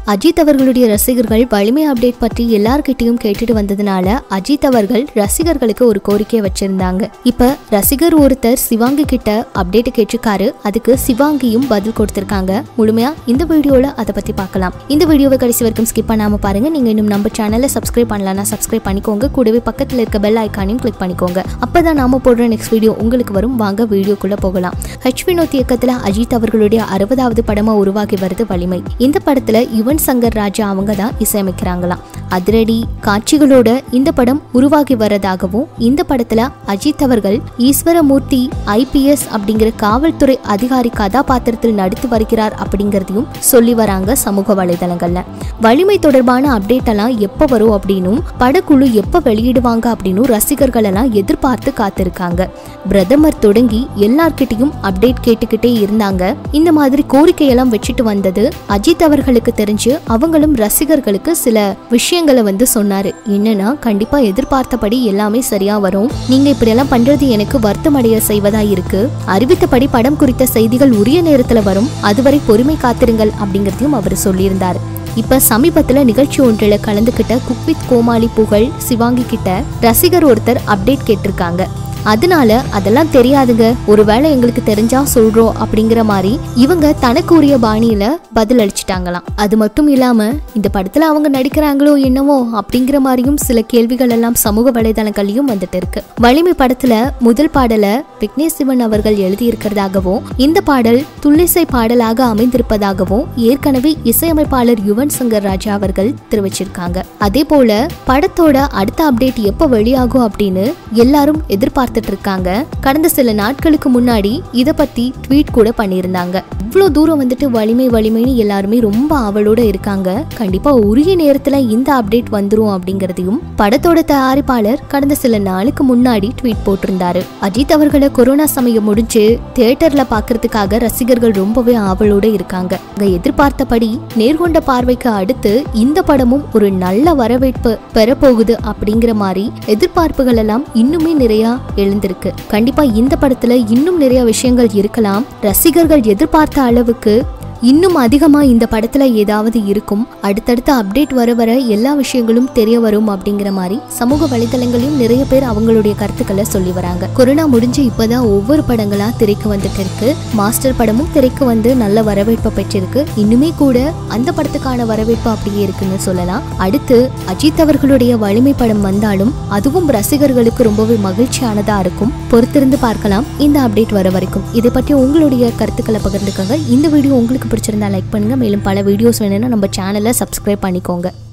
அஜித் அவர்களுடைய ரசிகர்கள் வலிமை அப்டேட் பற்றி எல்லார்கிட்டையும் கேட்டுட்டு வந்ததுனால அஜித் அவர்கள் ரசிகர்களுக்கு ஒரு கோரிக்கை வச்சிருந்தாங்க. இப்ப ரசிகர் ஒருத்தர் சிவாங்கி கிட்ட அப்டேட் கேட்டிருக்காரு. அதுக்கு சிவாங்கியும் பதில் கொடுத்திருக்காங்க. முழுமையா இந்த வீடியோல அதை பத்தி பார்க்கலாம். இந்த வீடியோவை கடைசி வரைக்கும் ஸ்கிப் பண்ணாம பாருங்க. நீங்க இன்னும் நம்ம சேனலை சப்ஸ்கிரைப் பண்ணலன்னா சப்ஸ்கிரைப் பண்ணிக்கோங்க. கூடவே பக்கத்துல இருக்க பெல் ஐகானையும் கிளிக் பண்ணிக்கோங்க. அப்பதான் நாம போடுற நெக்ஸ்ட் வீடியோ உங்களுக்கு வரும். வாங்க வீடியோக்குள்ள போகலாம். ஹெச் வினோத் இயக்கத்துல அஜித் அவர்களுடைய 60வது படமா உருவாகி வருது வலிமை. இந்த படத்துல யுவன் சங்கர் ராஜா அவங்க தான் இசையமைக்கிறாங்களாம். அதிரடி காட்சிகளோட இந்த படம் உருவாகி வரதாகவும் இந்த படத்துல அஜித் அவர்கள் ஈஸ்வரமூர்த்தி IPS அப்படிங்கிற காவல்துறை அதிகாரி கதாபாத்திரத்தில் நடித்து வருகிறார் அப்படிங்கறதையும் சொல்லி வராங்க சமூக வலைதளங்கள்ல. வலிமை தொடர்பான அப்டேட் எல்லாம் எப்ப வரும் அப்படின்னும் படக்குழு எப்ப வெளியிடுவாங்க அப்படின்னு ரசிகர்கள் எல்லாம் எதிர்பார்த்து காத்திருக்காங்க. பிரதமர் தொடங்கி எல்லார்கிட்டையும் அப்டேட் கேட்டுக்கிட்டே இருந்தாங்க. இந்த மாதிரி கோரிக்கையெல்லாம் வச்சுட்டு வந்தது அஜித் அவர்களுக்கு தெரிஞ்சு அவங்களும் ரசிகர்களுக்கு சில விஷயங்களை சொன்னாரு. என்னன்னா, கண்டிப்பா எதிர்பார்த்தபடி எல்லாமே சரியா வரும். நீங்க இப்படி எல்லாம் பண்றது எனக்கு வருத்தமடைய செய்வதா இருக்கு. அறிவித்தபடி படம் குறித்த செய்திகள் உரிய நேரத்துல வரும். அதுவரை பொறுமை காத்திருங்கள் அப்படிங்கறதையும் அவர் சொல்லியிருந்தாரு. இப்ப சமீபத்துல நிகழ்ச்சி ஒன்றில் கலந்துகிட்ட குக் வித் கோமாளி புகழ் சிவாங்கி கிட்ட ரசிகர் ஒருத்தர் அப்டேட் கேட்டிருக்காங்க. அதனால அதெல்லாம் தெரியாதுங்க, ஒருவேளை எங்களுக்கு தெரிஞ்சா சொல்றோம் அப்படிங்கிற மாதிரி இவங்க தனக்கு உரிய பாணியில பதில் அளிச்சிட்டாங்களாம். அது மட்டும் இல்லாம இந்த படத்துல அவங்க நடிக்கிறாங்களோ என்னவோ அப்படிங்கிற மாதிரியும் சில கேள்விகள் எல்லாம் சமூக வலைதளங்களையும் வந்துட்டு இருக்கு. வலிமை படத்துல முதல் பாடல விக்னேஷ் சிவன் அவர்கள் எழுதியிருக்கிறதாகவும் இந்த பாடல் துள்ளிசை பாடலாக அமைந்திருப்பதாகவும் ஏற்கனவே இசையமைப்பாளர் யுவன் சங்கர் ராஜா அவர்கள் தெரிவிச்சிருக்காங்க. அதே போல படத்தோட அடுத்த அப்டேட் எப்ப வெளியாகும் அப்படின்னு எல்லாரும் எதிர்பார்த்து இருக்காங்க. கடந்த சில நாட்களுக்கு முன்னாடி இத பத்தி ட்வீட் கூட பண்ணியிருந்தாங்க. இவ்வளவு தூரம் வந்துட்டு வலிமைன்னு எல்லாருமே ரொம்ப ஆவலோட இருக்காங்க. கண்டிப்பா உரிய நேரத்துல இந்த அப்டேட் வந்துரும் அப்படிங்கறதையும் படத்தோட தயாரிப்பாளர் கடந்த சில நாளுக்கு முன்னாடி ட்வீட் போட்டிருந்தாரு. அஜித் அவர்களை கொரோனா சமயம் முடிஞ்சு தியேட்டர்ல பாக்குறதுக்காக ரசிகர்கள் ரொம்பவே ஆவலோட இருக்காங்க. எதிர்பார்த்தபடி நேர்கொண்ட பார்வைக்கு அடுத்து இந்த படமும் ஒரு நல்ல வரவேற்பு பெறப்போகுது அப்படிங்கிற மாதிரி எதிர்பார்ப்புகள் எல்லாம் இன்னுமே நிறைய எழுந்திருக்கு. கண்டிப்பா இந்த படத்துல இன்னும் நிறைய விஷயங்கள் இருக்கலாம். ரசிகர்கள் எதிர்பார்த்த அளவுக்கு இன்னும் அதிகமா இந்த படத்துல ஏதாவது இருக்கும். அடுத்தடுத்த அப்டேட் வர எல்லா விஷயங்களும் தெரிய வரும் அப்படிங்கிற மாதிரி சமூக வலைதளங்களையும் நிறைய பேர் அவங்களுடைய கருத்துக்களை சொல்லி வராங்க. கொரோனா முடிஞ்சு இப்பதான் ஒவ்வொரு படங்களா திரைக்கு வந்துட்டு இருக்கு. மாஸ்டர் படமும் திரைக்கு வந்து நல்ல வரவேற்பை பெற்றிருக்கு. இன்னுமே கூட அந்த படத்துக்கான வரவேற்பு அப்படியே இருக்குன்னு சொல்லலாம். அடுத்து அஜித் அவர்களுடைய வலிமை படம் வந்தாலும் அதுவும் ரசிகர்களுக்கு ரொம்பவே மகிழ்ச்சியானதா இருக்கும். பொறுத்திருந்து பார்க்கலாம் இந்த அப்டேட் வர வரைக்கும். இதை பற்றி உங்களுடைய கருத்துக்களை பகிர்ந்துக்கங்க. இந்த வீடியோ உங்களுக்கு பிடிச்சிருந்தா லைக் பண்ணுங்க. மேலும் பல வீடியோஸ் வேணும்னா நம்ம சேனலை சப்ஸ்கிரைப் பண்ணிக்கோங்க.